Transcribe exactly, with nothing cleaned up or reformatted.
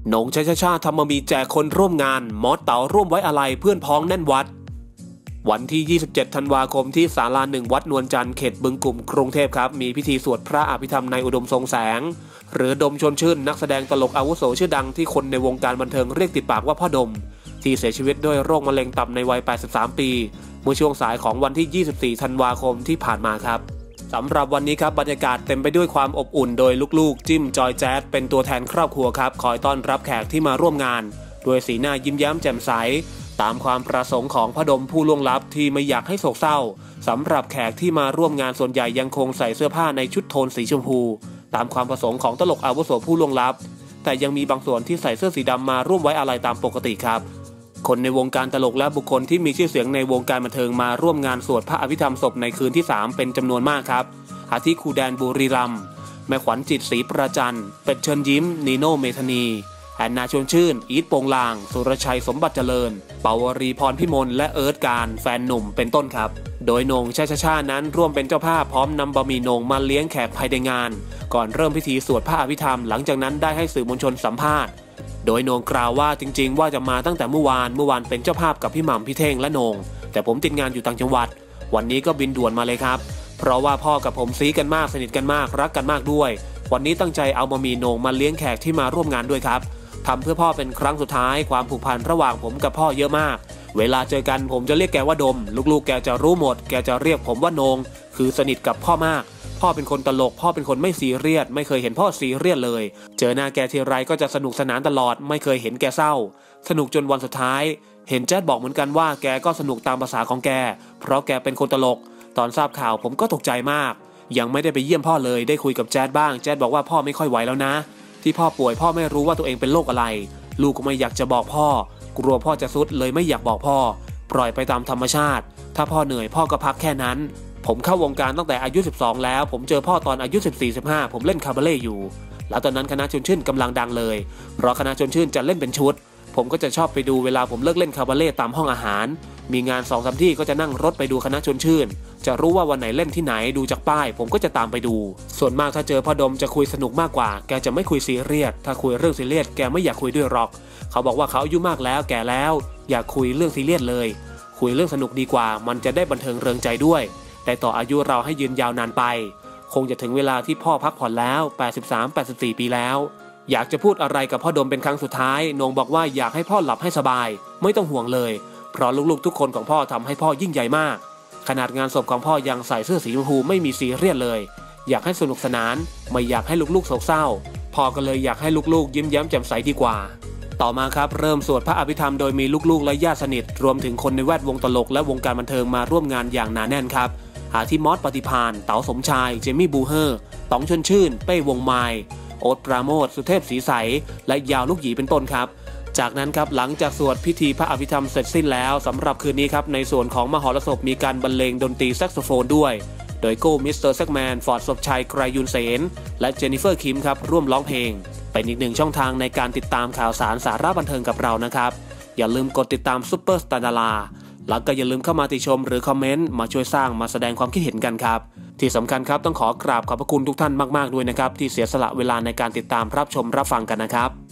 หนงชัชชาธรรมมีแจกคนร่วมงานมอสเต๋าร่วมไว้อาลัยเพื่อนพ้องแน่นวัดวันที่ยี่สิบเจ็ดธันวาคมที่ศาลาหนึ่งวัดนวลจันทร์เขตบึงกลุ่มกรุงเทพครับมีพิธีสวดพระอภิธรรมในอุดมทรงแสงหรือดมชวนชื่นนักแสดงตลกอาวุโสชื่อดังที่คนในวงการบันเทิงเรียกติดปากว่าพ่อดมที่เสียชีวิตด้วยโรคมะเร็งตับในวัยแปดสิบสามปีเมื่อช่วงสายของวันที่ยี่สิบสี่ธันวาคมที่ผ่านมาครับสำหรับวันนี้ครับบรรยากาศเต็มไปด้วยความอบอุ่นโดยลูกๆจิ้มจอยแจ๊ดเป็นตัวแทนครอบครัวครับคอยต้อนรับแขกที่มาร่วมงานด้วยสีหน้ายิ้มแย้มแจ่มใสตามความประสงค์ของพ่อดมผู้ล่วงลับที่ไม่อยากให้โศกเศร้าสำหรับแขกที่มาร่วมงานส่วนใหญ่ยังคงใส่เสื้อผ้าในชุดโทนสีชมพูตามความประสงค์ของตลกอาวุโสผู้ล่วงลับแต่ยังมีบางส่วนที่ใส่เสื้อสีดำมาร่วมไว้อาลัยตามปกติครับคนในวงการตลกและบุคคลที่มีชื่อเสียงในวงการบันเทิงมาร่วมงานสวดพระอภิธรรมศพในคืนที่สามเป็นจำนวนมากครับอาทิครูแดนบุรีรัมย์แม่ขวัญจิตศรีประจันเป็ดเชิญยิ้มนีโน่เมธานีแอนนาชวนชื่นอีทโปงลางสุรชัยสมบัติเจริญเปาวรีพรพิมลและเอิร์ธการแฟนหนุ่มเป็นต้นครับโดยโหน่งชาชาชานั้นร่วมเป็นเจ้าภาพพร้อมนำบะหมี่โหน่งมาเลี้ยงแขกภายในงานก่อนเริ่มพิธีสวดพระอภิธรรมหลังจากนั้นได้ให้สื่อมวลชนสัมภาษณ์โดยโหน่งกล่าวว่าจริงๆว่าจะมาตั้งแต่เมื่อวานเมื่อวานเป็นเจ้าภาพกับพี่หม่ำพี่เท่งและโหน่งแต่ผมติดงานอยู่ต่างจังหวัดวันนี้ก็บินด่วนมาเลยครับเพราะว่าพ่อกับผมซีกันมากสนิทกันมากรักกันมากด้วยวันนี้ตั้งใจเอาบะหมี่โหน่งมาเลี้ยงแขกที่มาร่วมงานด้วยครับทำเพื่อพ่อเป็นครั้งสุดท้ายความผูกพันระหว่างผมกับพ่อเยอะมากเวลาเจอกันผมจะเรียกแกว่าดมลูกๆแกจะรู้หมดแกจะเรียกผมว่าโหน่งคือสนิทกับพ่อมากพ่อเป็นคนตลกพ่อเป็นคนไม่ซีเรียสไม่เคยเห็นพ่อซีเรียสเลยเจอหน้าแกทีไรก็จะสนุกสนานตลอดไม่เคยเห็นแกเศร้าสนุกจนวันสุดท้ายเห็นแจ๊ดบอกเหมือนกันว่าแกก็สนุกตามภาษาของแกเพราะแกเป็นคนตลกตอนทราบข่าวผมก็ตกใจมากยังไม่ได้ไปเยี่ยมพ่อเลยได้คุยกับแจ๊ดบ้างแจ๊ดบอกว่าพ่อไม่ค่อยไหวแล้วนะที่พ่อป่วยพ่อไม่รู้ว่าตัวเองเป็นโรคอะไรลูกก็ไม่อยากจะบอกพ่อกลัวพ่อจะทรุดเลยไม่อยากบอกพ่อปล่อยไปตามธรรมชาติถ้าพ่อเหนื่อยพ่อก็พักแค่นั้นผมเข้าวงการตั้งแต่อายุสิบสองแล้วผมเจอพ่อตอนอายุสิบสี่ สิบห้าผมเล่นคาบาเล่อยู่แล้วตอนนั้นคณะชวนชื่นกำลังดังเลยเพราะคณะชวนชื่นจะเล่นเป็นชุดผมก็จะชอบไปดูเวลาผมเลิกเล่นคาบาเล่ตามห้องอาหารมีงาน สองสาม ที่ก็จะนั่งรถไปดูคณะชวนชื่นจะรู้ว่าวันไหนเล่นที่ไหนดูจากป้ายผมก็จะตามไปดูส่วนมากถ้าเจอพ่อดมจะคุยสนุกมากกว่าแกจะไม่คุยซีเรียสถ้าคุยเรื่องซีเรียสแกไม่อยากคุยด้วยหรอกเขาบอกว่าเขาอายุมากแล้วแก่แล้วอยากคุยเรื่องซีเรียสเลยคุยเรื่องสนุกดีกว่ามันจะได้บันเทิงเริงใจด้วยแต่ต่ออายุเราให้ยืนยาวนานไปคงจะถึงเวลาที่พ่อพักผ่อนแล้วแปดสิบสาม แปดสิบสี่ปีแล้วอยากจะพูดอะไรกับพ่อดมเป็นครั้งสุดท้ายโหน่งบอกว่าอยากให้พ่อหลับให้สบายไม่ต้องห่วงเลยเพราะลูกๆทุกคนของพ่อทำให้พ่อยิ่งใหญ่มากขนาดงานศพของพ่อยังใส่เสื้อสีชมพูไม่มีซีเรียสเลยอยากให้สนุกสนานไม่อยากให้ลูกๆโศกเศร้าพ่อก็เลยอยากให้ลูกๆยิ้มแย้มแจ่มใสดีกว่าต่อมาครับเริ่มสวดพระอภิธรรมโดยมีลูกๆและญาติสนิทรวมถึงคนในแวดวงตลกและวงการบันเทิงมาร่วมงานอย่างหนาแน่นครับอาทิมอสปฏิภาณเต๋าสมชายเจมี่บูเฮอร์ต๋องชวนชื่นเป้วงไมล์โอ๊ตปราโมทสุเทพศรีใสและยาวลูกหยีเป็นต้นครับจากนั้นครับหลังจากสวดพิธีพระอภิธรรมเสร็จสิ้นแล้วสำหรับคืนนี้ครับในส่วนของมหรสพมีการบรรเลงดนตรีแซกโซโฟนด้วยโดยโก้มิสเตอร์แซกแมนฟอร์ดศพชัยไกรยุนเสนและเจนนิเฟอร์คิมครับร่วมร้องเพลงเป็นอีกหนึ่งช่องทางในการติดตามข่าวสารสาระบันเทิงกับเรานะครับอย่าลืมกดติดตามซุปเปอร์สตาร์ดาราแล้วก็อย่าลืมเข้ามาติชมหรือคอมเมนต์มาช่วยสร้างมาแสดงความคิดเห็นกันครับที่สำคัญครับต้องขอกราบขอบพระคุณทุกท่านมากๆด้วยนะครับที่เสียสละเวลาในการติดตามรับชมรับฟังกันนะครับ